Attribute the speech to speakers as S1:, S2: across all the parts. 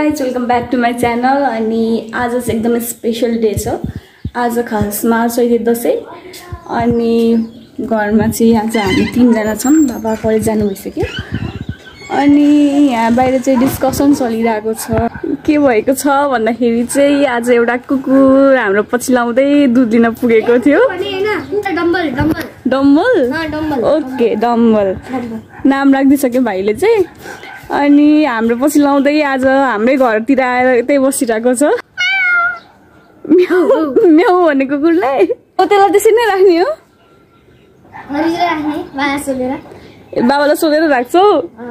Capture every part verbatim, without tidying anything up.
S1: guys, welcome back to my channel. अनि आज चाहिँ एकदमै स्पेशल डे छ। आज खासमा चाहिँ दसैँ अनि घरमा चाहिँ आज हामी तीन जना छौं। बाबा कलेज जानु भइसक्यो अनि यहाँ बाहिर चाहिँ डिस्कसन चलिरहेको छ। के भएको छ भन्दाखेरि चाहिँ आज एउटा कुकुर हाम्रो पछि लाउँदै दुध दिन पुगेको थियो। Dumbbell dumbbell dumbbell dumbbell okay dumbbell नाम राखिदिसक्यो भाइले चाहिँ। अनि हाम्रो पछि लाउँदै आज हाम्रै घरतिर आएर यतै बसिरहेको छ। म्याउ म्याउ भन्ने कुकुरलाई त्यसलाई त्यसरी नै राख्ने हो। बाबालाई सोधेर राख्छौ?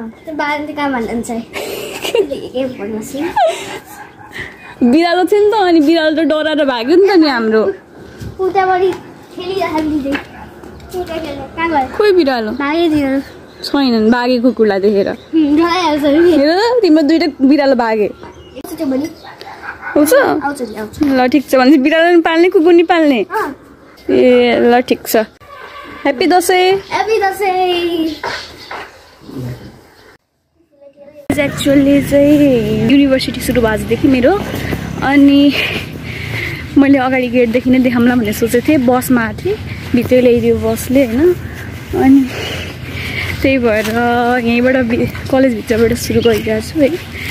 S1: बिरालो थियो नि त अनि बिरालो त डराएर भाग्यो नि त नि हाम्रो। खोइ बिरालो छैनन् बाघे कुकुरलाई देखेर। तिम्रो दुईटा बिरालो बाघे हुन्छ ल ठिक छ भने बिरालो नि पाल्ने कुकुर नि पाल्ने। ए ल ठिक छ। Happy Dashain. Happy Dashain. Actually चाहिँ युनिभर्सिटी सुरु भएदेखि मेरो अनि मैले अगाडि गेटदेखि नै देखाउँला भन्ने सोचेको थिएँ। बसमा आएको थिएँ भित्रै ल्याइदियो बसले होइन। अनि त्यही भएर यहीँबाट कलेजभित्रबाट सुरु गरिरहेको छु है।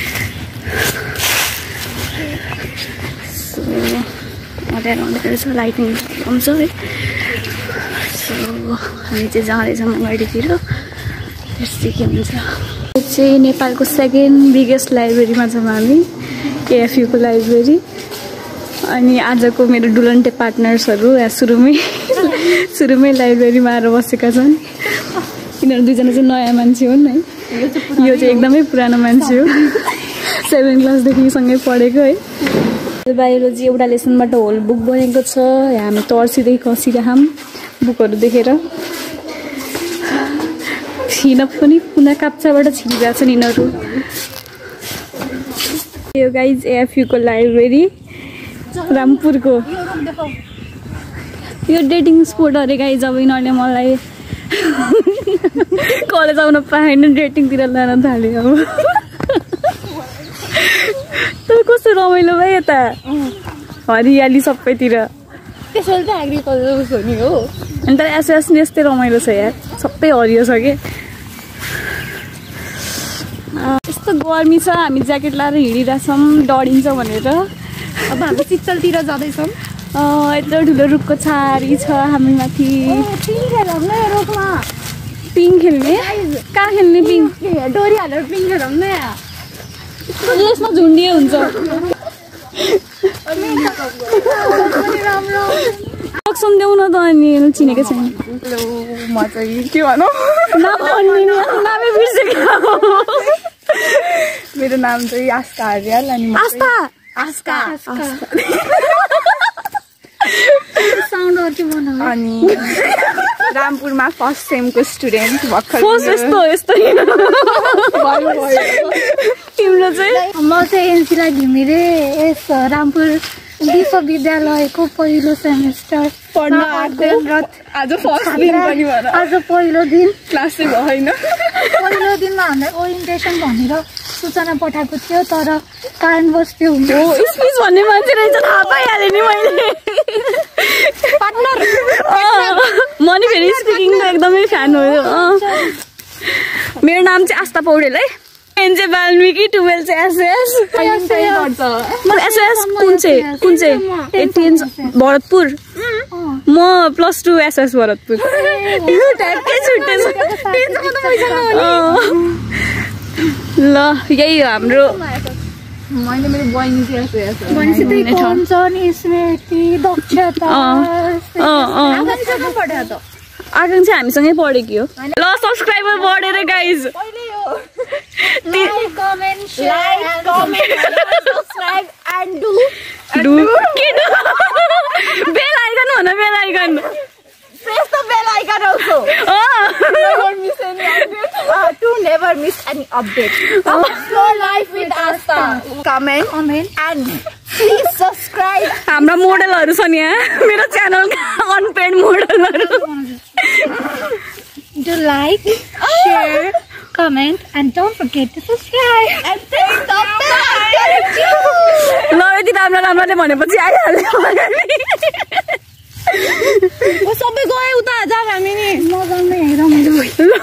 S1: सो अँध्यारो अँध्यारो छ लाइटिङ आउँछ है। सो हामी चाहिँ जाँदैछौँ अगाडितिर त्यस्तै के हुन्छ। यो चाहिँ नेपालको सेकेन्ड बिगेस्ट लाइब्रेरीमा छौँ हामी एएफयूको लाइब्रेरी। अनि आजको मेरो डुलन्टे पार्टनर्सहरू यहाँ सुरुमै सुरुमै लाइब्रेरीमा आएर बसेका छन्। यिनीहरू दुईजना चाहिँ नयाँ मान्छे हुन् है। यो चाहिँ एकदमै पुरानो मान्छे हो सेभेन क्लासदेखि सँगै पढेको है। बायोलोजी एउटा लेसनबाट होल बुक बनेको छ। हामी तर्सिँदै कसिरहौँ बुकहरू देखेर। छिन पनि कुना काप्चाबाट छिरिरहेको छन् यिनीहरू। यो गाइज एएफयूको लाइब्रेरी रामपुरको। यो डेटिङ स्पोट अरे गाइज। अब यिनीहरूले मलाई कलेज आउन पाएन डेटिङतिर लान थाल्यो। अब तर कस्तो रमाइलो भयो यता हरियाली सबैतिर। त्यसैले त एग्रिकल्चर नि हो। अनि तर एसएस नि यस्तै रमाइलो छ यार सबै हरियो छ के। यस्तो गर्मी छ हामी ज्याकेट लाएर हिँडिरहेछौँ डढिन्छ भनेर। अब हामी चित्तलतिर जाँदैछौँ। यत्रो ठुलो रुखको छारी छ हामी माथि। पिङ खेल्ने कहाँ खेल्ने पिङ? डोरी हालेर पिङ खेलौँ न। यसमा झुन्डिए हुन्छ। सम्झाउ न त अनि चिनेको छैन। म चाहिँ के भनौँ नामै बिर्सेको। मेरो नाम चाहिँ आस्था हरियाल। अनि आस्था आस्था अनि रामपुरमा फर्स्ट सेमको स्टुडेन्ट भर्खर। यस्तो यस्तो तिम्रो चाहिँ? म चाहिँ एनसीला घिमिरे यस रामपुर विश्वविद्यालयको पहिलो सेमेस्टर पढ्न आएको। आज फर्स्ट दिन पनि भन। आज पहिलो दिन क्लास चाहिँ भएन। पहिलो दिनमा हामीलाई ओरिएन्टेसन भनेर सूचना पठाएको थियो तर कारणवश त्यो स्पिच भन्ने मान्छे रहेछ थाहा पाइहालेँ नि मैले। पार्टनर म नि फेरि स्पिकिङको एकदमै फ्यान हो। मेरो नाम चाहिँ आस्था पौडेल है। एनजे बाल्मिकी टुवेल्भ चाहिँ एसएस। एसएस कुन चाहिँ कुन चाहिँ एटिएन भरतपुर। म प्लस टू एसएस भरतपुर। ल यही हो हाम्रो। मैले मेरो बहिनी आकांक्षा हामीसँगै पढेकी हो। ल सब्सक्राइबर बढेर गाइज। बेल आइकन भन बेल आइकन। Press the bell icon also. Oh. Never miss any update. Uh, to never miss any update. Explore life with Asta. Comment, comment, and please subscribe. हाम्रो मोडलहरु छन् यहाँ मेरो च्यानलका अनपेड मोडलहरु। Do like, share,
S2: comment, and don't forget to subscribe.
S1: And take the bell. ल यति राम्रो राम्रोले भनेपछि आइहाल्यो
S2: ओ सबै गए उता जा हामी नि नजान्ने रमाइलो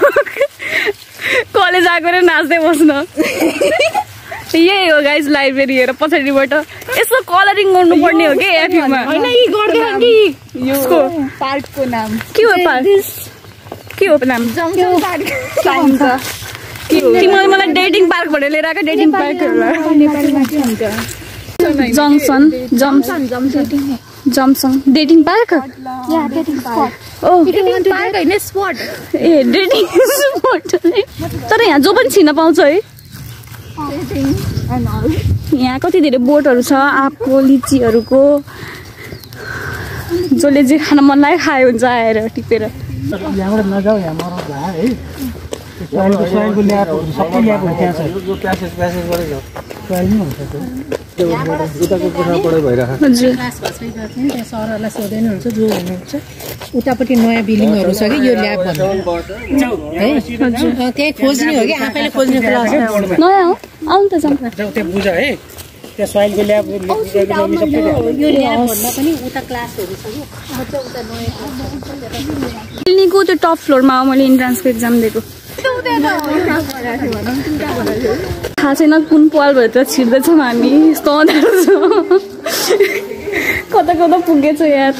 S1: कलेज आएको रे नाच्दै बस्न यही हो गाइज लाइब्रेरी हेर पछाडिबाट यसो कलरिङ गर्नु पर्ने हो के एफयू मा
S2: हैन यी गर्दैन कि
S1: यसको
S2: पार्कको नाम
S1: के हो पार्क के हो नाम
S2: जंक्सन पार्क
S1: पाइन्छ तिमीले मलाई डेटिङ पार्क भनेर लिएर आएको डेटिङ पार्क
S2: नेपालीमा के हुन्छ
S1: जंक्सन जम्सन जम्सन डेटिङ पार्क
S2: या डेटिङ पार्क
S1: ओ
S2: डेटिङ पार्क हैन स्पट
S1: ए डेटिङ स्पट तर यहाँ जो पनि छिन पाउँछ है यहाँ कति धेरै बोटहरू छ आँपको लिचीहरूको जसले जे खान मन लाग्यो खायो हुन्छ आएर टिपेर
S3: यहाँबाट नजाऊ यहाँ मरौ भा है स्वाइलको स्वाइलको ल्याएको सबै ल्याएको त्यहाँ छ यो प्यासेज प्यासेज गरेर जाऊ स्वाइल नि हुन्छ त्यो उताको कुरा पढाइ भइराछ
S1: हजुर
S2: क्लास बस्दै गएको नि त्यहाँ सरहरुलाई सोध्दैनुहुन्छ जो हुनुहुन्छ उतापट्टि नयाँ बिल्डिङहरु छ कि यो ल्याब भन्नु है हजुर त्यही खोज्ने हो कि आफैले खोज्ने क्लास
S1: नयाँ हो आउनु त जाउँ
S3: जाऊ त्यहाँ बुझ है त्यहाँ स्वाइलको ल्याब सबै
S2: यो ल्याब भन्दा पनि उता क्लासहरु छ कि म चाहिँ उता नयाँ
S1: बिल्डिङको त्यो टप फ्लोरमा हो मैले इन्ट्रान्सको एक्जाम दिएको थाहा छैन कुन पालभित्र छिर्दैछौँ हामी यस्तो अँध्यारो छ कता कता पुगेछ यार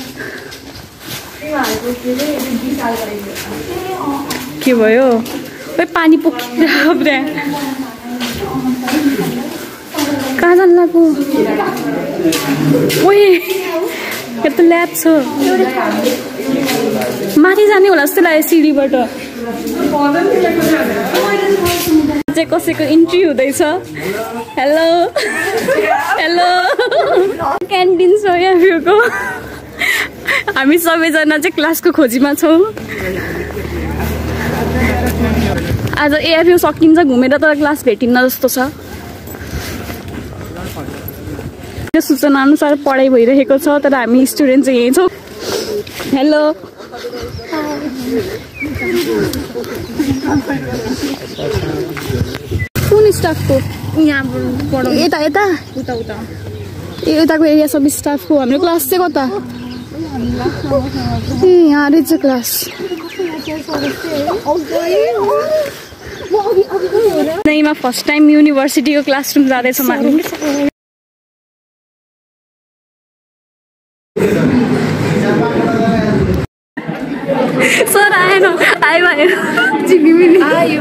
S1: के भयो खोइ पानी पोखिरहेको पुरा कहाँ जानु लाग्यो ओए यहाँ त ल्याब छ माथि जाने होला जस्तो लाग्यो सिडीबाट चाहिँ कसैको इन्ट्री हुँदैछ हेलो हेलो क्यान्टिन छ एफयूको हामी सबैजना चाहिँ क्लासको खोजीमा छौँ आज एफयू सकिन्छ घुमेर तर क्लास भेटिन्न जस्तो छ त्यो सूचना अनुसार पढाइ भइरहेको छ तर हामी स्टुडेन्ट चाहिँ यही छौँ हेलो कुन स्टाफको
S2: यहाँ पढाउनु
S1: यता यता
S2: उता उता
S1: ए यताको एरिया सब स्टाफको हाम्रो क्लास चाहिँ कता ए यहाँ रहेछ क्लास नैमा फर्स्ट टाइम युनिभर्सिटीको क्लासरुम जाँदैछौँ हामी सर आएन आयो आयो झिलिमिली आयो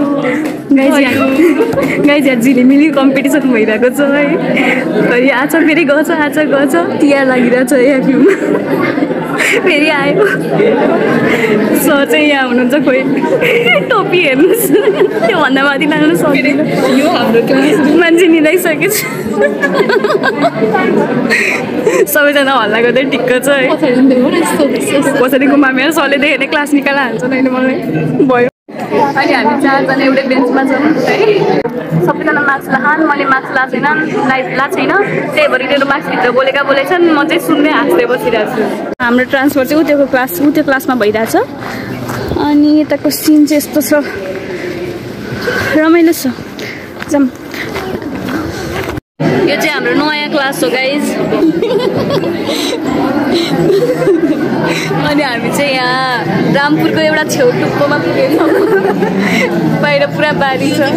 S1: गाइज यहाँ झिलिमिली कम्पिटिसन भइरहेको छ है फेरि आज फेरि गछ आज गछ तिहार लागिरहेछ एफयूमा फेरि आयो सर चाहिँ यहाँ हुनुहुन्छ खोइ टोपी हेर्नुहोस् त्योभन्दा माथि लाग्नु सक्दैन यो हाम्रो क्लास मान्छे मिलाइसकेको छ सबैजना हल्ला गर्दै ठिक्क छ है पछाडिको मामेर सरले देखेर क्लास निकालेर हाल्छ अहिले मलाई भयो अहिले हामी चारजना एउटै बेन्चमा छौँ है सबैजना मार्क्स लाखान् मैले मार्क्स लाएको छैन लाइ लाएको छैन त्यही भएर मेरो मार्क्सभित्र बोलेका बोलेछन् म चाहिँ सुन्दै हाँस्दै बसिरहेको छु हाम्रो ट्रान्सफर चाहिँ उतैको क्लास उतै क्लासमा भइरहेछ अनि यताको सिन चाहिँ यस्तो छ रमाइलो छ जाम यो चाहिँ हाम्रो नयाँ क्लास हो गाइज अनि हामी चाहिँ यहाँ रामपुरको एउटा छेउ टुप्पोमा पुगेछौँ बाहिर पुरा बारी छ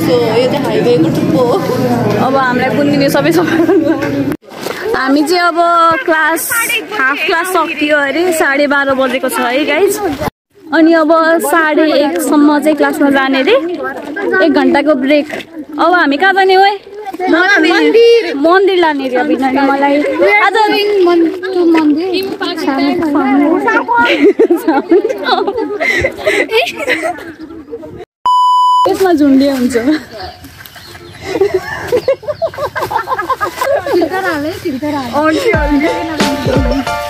S1: अब हामीलाई कुन दिने सबै सबै हामी चाहिँ अब क्लास हाफ क्लास सकियो अरे साढे बाह्र बजेको छ है गाइज अनि अब साढे एकसम्म चाहिँ क्लासमा जाने रे एक घन्टाको ब्रेक अब हामी कहाँ जाने हो मन्दिर मन्दिर लाने रे बिनाले मलाई आज यसमा झुन्डे हुन्छ
S2: फिल्टर हाले फिल्टर हाले